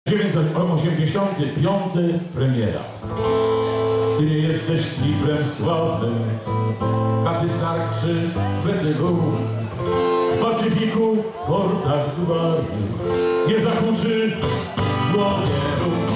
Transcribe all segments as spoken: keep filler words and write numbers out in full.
dziewięćset osiemdziesiąty piąty premiera. Ty nie jesteś kliprem sławnym, chaty sarczy, plety gór, w Pacyfiku, portach Dubaju, nie zahuczy głowie róg.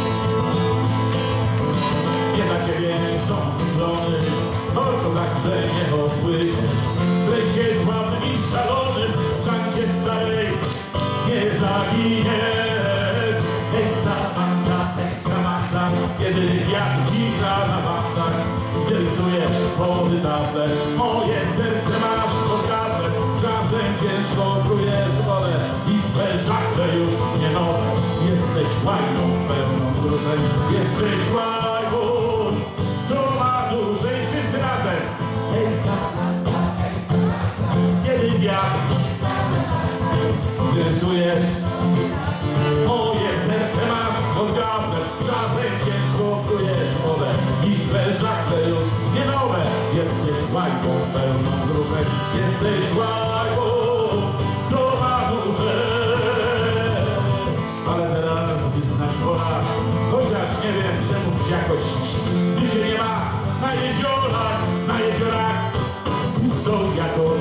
Nie dla ciebie są cyklony, tylko także nie odpłyniesz. W lesie sławnym i szalonym, w szancie starej nie zaginiesz. Hej Samanta, hej Samanta, kiedy wiatr ci gra na wachtach, gdy rysujesz wody tafle, moje serce masz pod gardle. Czasem ciężko prujesz wolę i twe żagle już nie nowe. Jesteś łajną pełną wzruszeń, jesteś łajną, co ma dłużej wszyscy razem. Hej Samanta, hej Samanta, kiedy wiatr rysujesz, moje serce masz pod gardłem. Czasem ciężko prujesz wodę i twe żagle już nie nowe. Jesteś łajką pełną wzruszeń, jesteś łajką, co ma dłużej. Ale teraz wyznasz wola, chociaż nie wiem czemu jakoś gdy się nie ma na jeziorach, na jeziorach pustą jakoś.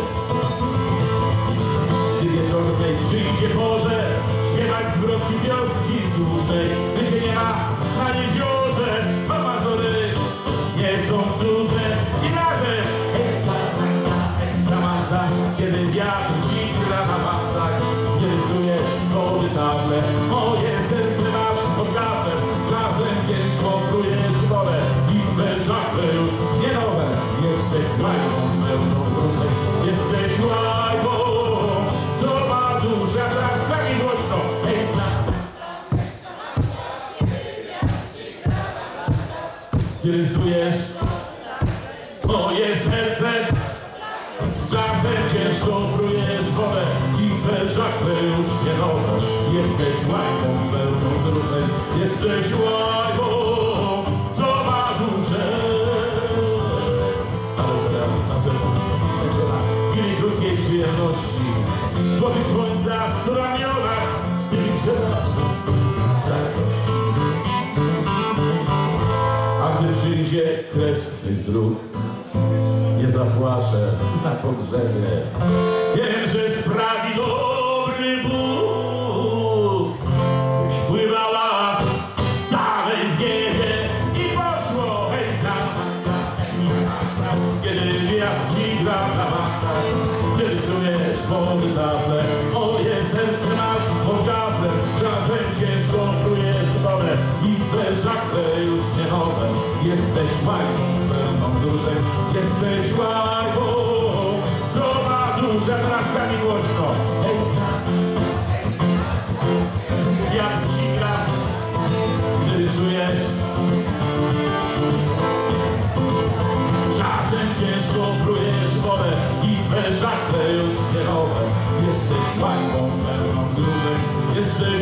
Gdy wieczornej przyjdzie porze, śpiewać zwrotki wioski cudnej. Gdy się nie ma na jeziorze, to Mazory nie są cudne. I razem hej Samanta, hej Samanta, kiedy wiatr ci gra na wachtach, gdy rysujesz wody tafle, moje serce masz pod gardłem. Czasem ciężko prujesz wolę i twe żagle już nie nowe. Jesteś łajką pełną wzruszeń, jesteś łajką, co ma duszę. A teraz sami głośno hej Samanta, hej Samanta, kiedy wiatr ci gra na wachtach, gdy rysujesz moje serce, czasem ciężko prujesz wodę i twe żagle już nie nowe. Jesteś łajką pełną wzruszeń, jesteś łajką, co ma duszę. Ale teraz na zewnątrz będzie na chwili krótkiej przyjemności, złotych słońca z ramionach, ty grzebasz na starość. A gdy przyjdzie kres twych dróg, nie zapłaczę na pogrzebie. Wiem, że sprawi dobry Bóg, byś pływała dalej w niebie i poszło hej Samanta, hej Samanta, kiedy wiatr ci gra na wachtach, gdy rysujesz wody tafle, moje serce masz pod gardłem. Czasem ciężko prujesz wolę i twe żagle już nie nowe. Jesteś łajką pełną wzruszeń, jesteś łajką, co ma duszę. Teraz sami głośno hej Samanta, hej Samanta, jak ci gra, gdy rysujesz. Czasem ciężko prujesz wodę i twe żagle już nie nowe. Jesteś łajką pełną wzruszeń, jesteś